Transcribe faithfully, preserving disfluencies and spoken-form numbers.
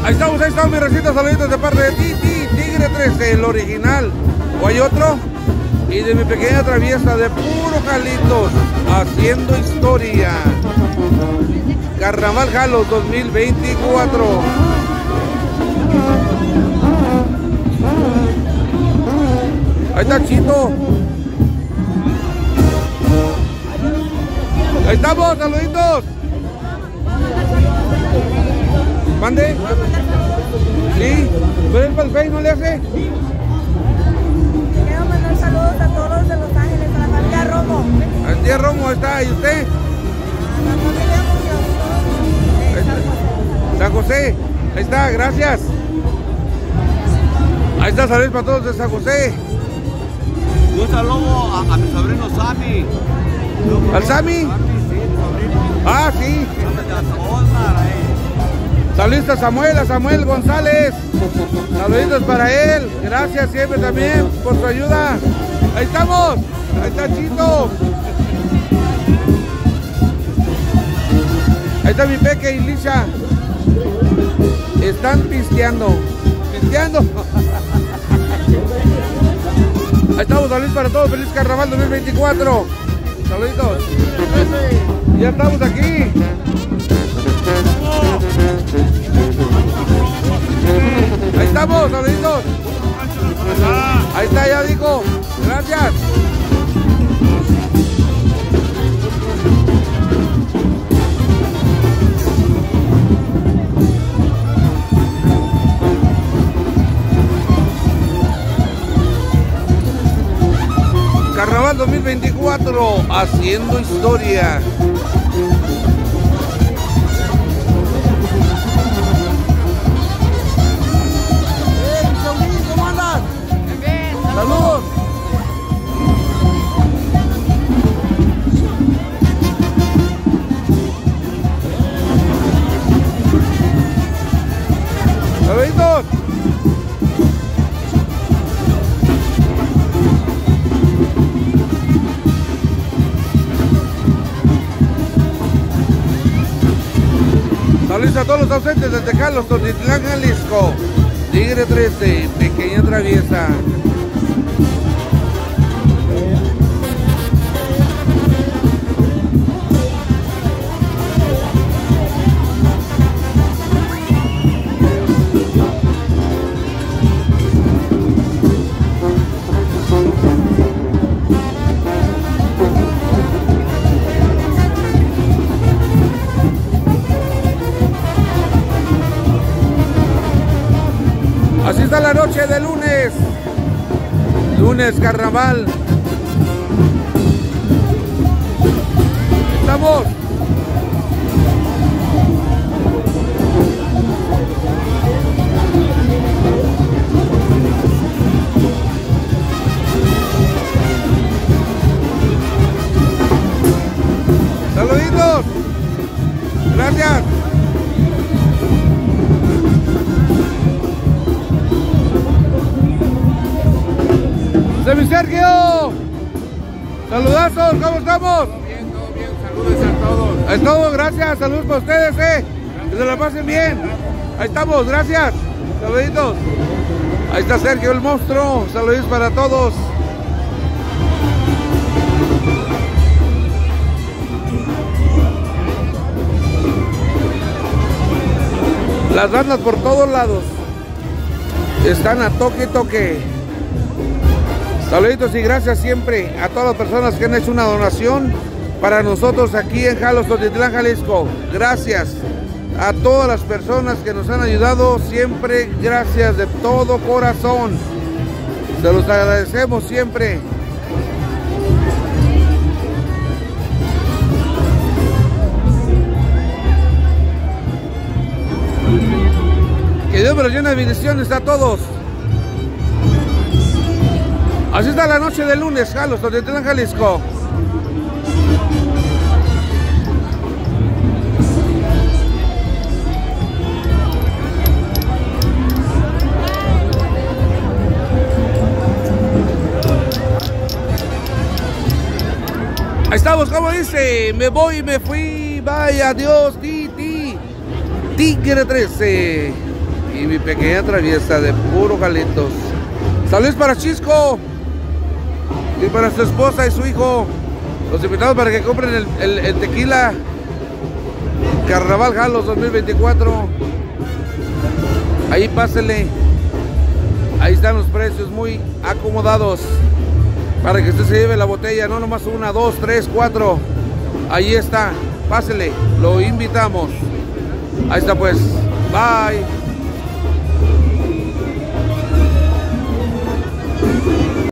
Ahí estamos, ahí estamos, mi recita, saluditos de parte de Titi, Tigre trece, el original. ¿O hay otro? Y de mi pequeña traviesa de puro Jalitos, haciendo historia. Carnaval Jalos dos mil veinticuatro. Ahí está Chito. Ahí estamos, saluditos. ¿Mande? Sí, pero el palfey no le hace. Quiero mandar saludos a todos los de Los Ángeles, a la familia Romo. A la tía Romo está, ¿y usted? A la familia Muñoz. San José, ahí está, gracias. Ahí está, saludos para todos de San José. Un saludo a, a mi sobrino Sammy. ¿Al Sammy? Ah, sí. Saludos a Samuel, a Samuel González. Saluditos para él. Gracias siempre también por su ayuda. Ahí estamos. Ahí está Chito. Ahí está mi Peque y Lisha. Están pisteando. Pisteando. Ahí estamos, saludos para todos. Feliz Carnaval dos mil veinticuatro. Saluditos. Ya estamos aquí. Ahí estamos, saluditos. Ahí está, ya dijo. Gracias. Carnaval dos mil veinticuatro, haciendo historia. ¿Cómo andas? Bien, Saludos. Saluditos. Saludos a todos los ausentes desde Jalos, Totitlán, Jalisco. Tigre trece, pequeña traviesa. Así está la noche de lunes. Lunes carnaval. Estamos. Saluditos. Gracias. De mi Sergio, saludazos, ¿cómo estamos? Todo bien, todo bien, saludos a todos. Es todo, gracias, saludos para ustedes, eh. Que se la pasen bien. Ahí estamos, gracias. Saluditos. Ahí está Sergio el monstruo, saluditos para todos. Las bandas por todos lados están a toque toque. Saluditos y gracias siempre a todas las personas que han hecho una donación para nosotros aquí en Jalos, Totitlán, Jalisco. Gracias a todas las personas que nos han ayudado siempre, gracias de todo corazón. Se los agradecemos siempre. Que Dios me los llene de bendiciones a todos. Así está la noche de lunes, Jalos, Totitlán, Jalisco. Ahí estamos, como dice, me voy, me fui, vaya, adiós, ti, ti, Tigre trece. y mi pequeña traviesa de puro Jalitos. Saludos para Chisco y para su esposa y su hijo. Los invitamos para que compren el, el, el tequila Carnaval Jalos dos mil veinticuatro. Ahí pásele. Ahí están los precios muy acomodados para que usted se lleve la botella, no nomás una, dos, tres, cuatro. Ahí está, pásele, lo invitamos. Ahí está pues, bye.